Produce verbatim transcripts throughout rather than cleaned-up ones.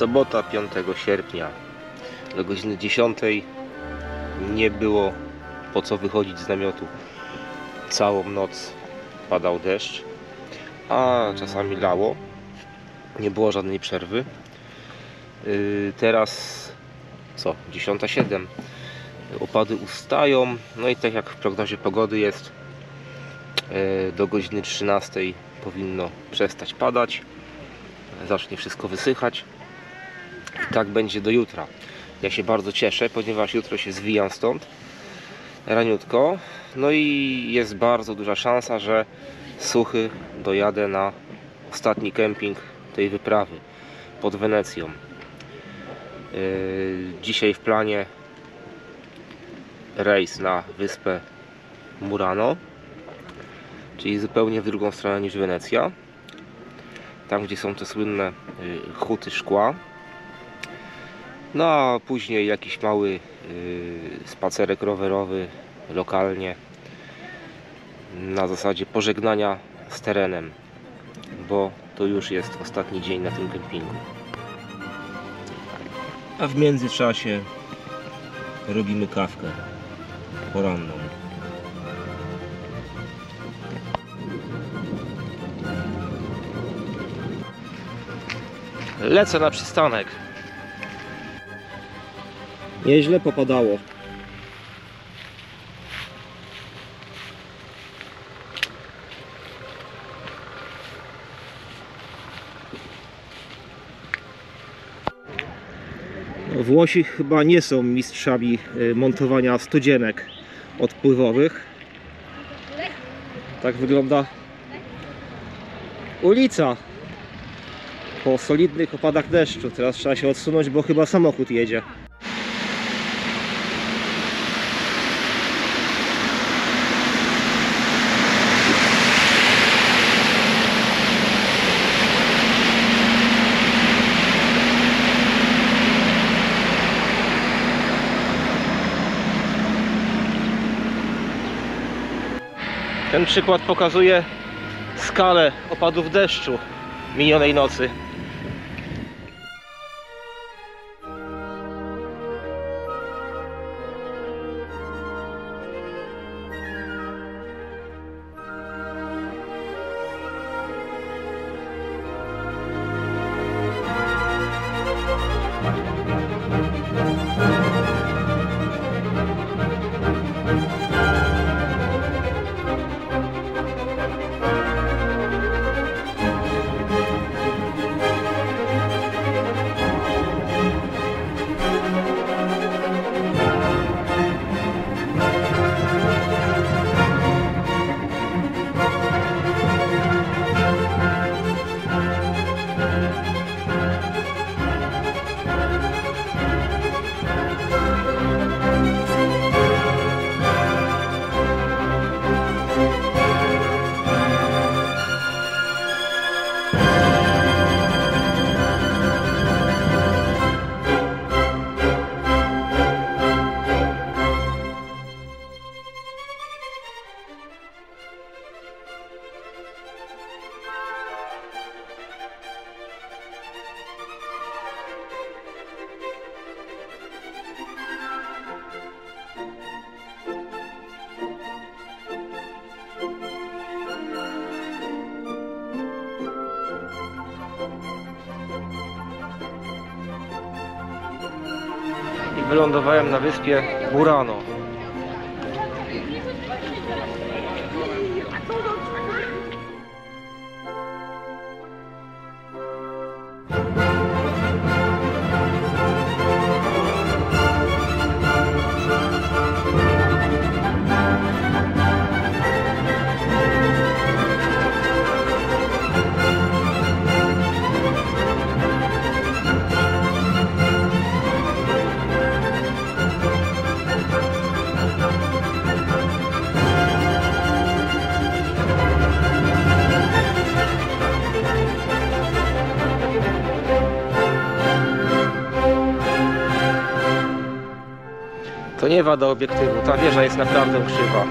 Sobota piątego sierpnia do godziny dziesiątej. Nie było po co wychodzić z namiotu. Całą noc padał deszcz, a czasami lało. Nie było żadnej przerwy. Yy, teraz co? dziesiąta siedem. Opady ustają. No i tak jak w prognozie pogody jest, yy, do godziny trzynastej powinno przestać padać. Zacznie wszystko wysychać. I tak będzie do jutra. Ja się bardzo cieszę, ponieważ jutro się zwijam stąd raniutko. No i jest bardzo duża szansa, że suchy dojadę na ostatni kemping tej wyprawy pod Wenecją. Yy, dzisiaj w planie rejs na wyspę Murano, czyli zupełnie w drugą stronę niż Wenecja. Tam, gdzie są te słynne yy, huty szkła. No a później jakiś mały yy, spacerek rowerowy lokalnie na zasadzie pożegnania z terenem, bo to już jest ostatni dzień na tym kempingu. A w międzyczasie robimy kawkę poranną. Lecę na przystanek. Nieźle popadało. Włosi chyba nie są mistrzami montowania studzienek odpływowych. Tak wygląda ulica po solidnych opadach deszczu. Teraz trzeba się odsunąć, bo chyba samochód jedzie. Ten przykład pokazuje skalę opadów deszczu minionej nocy. I wylądowałem na wyspie Murano. To nie wada obiektywu, ta wieża jest naprawdę krzywa.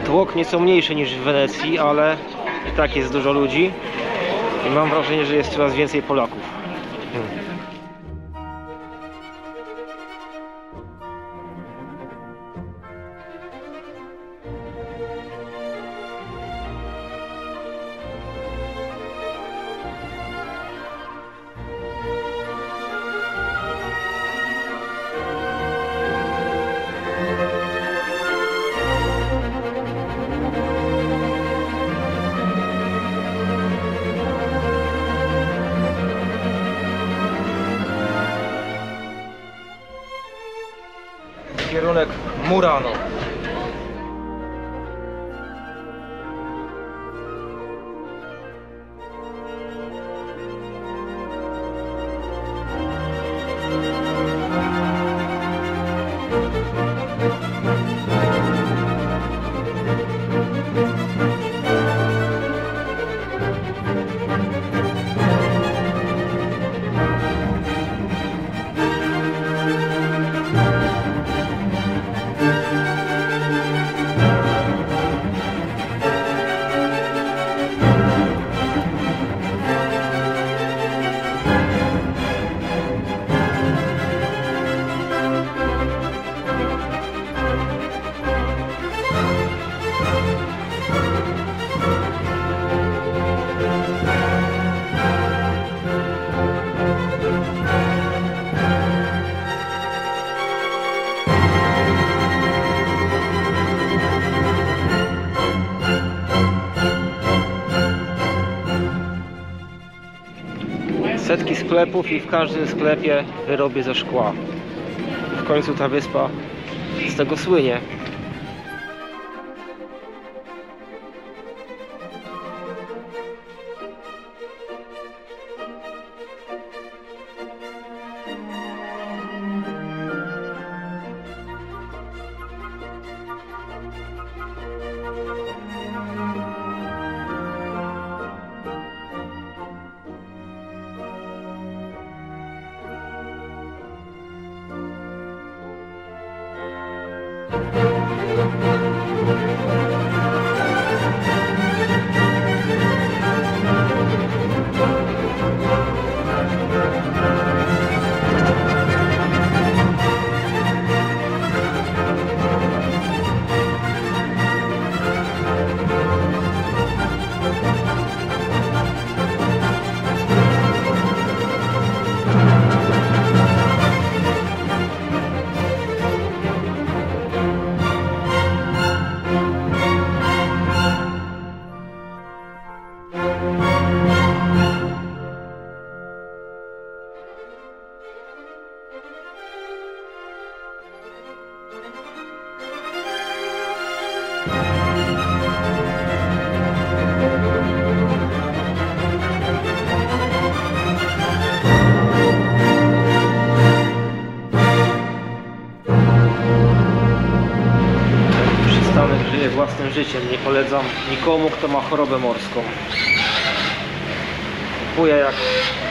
Tłok nieco mniejszy niż w Wenecji, ale i tak jest dużo ludzi i mam wrażenie, że jest coraz więcej Polaków. Hmm. Kierunek Murano. Setki sklepów i w każdym sklepie wyroby ze szkła. W końcu ta wyspa z tego słynie. Żyję własnym życiem, nie polecam nikomu, kto ma chorobę morską. Kupuję jak